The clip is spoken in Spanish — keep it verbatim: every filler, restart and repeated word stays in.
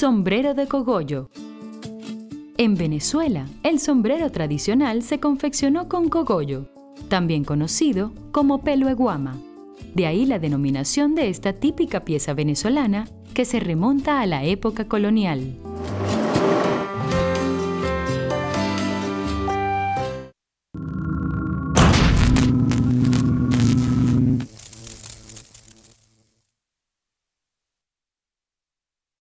Sombrero de cogollo. En Venezuela, el sombrero tradicional se confeccionó con cogollo, también conocido como pelo de guama. De ahí la denominación de esta típica pieza venezolana que se remonta a la época colonial.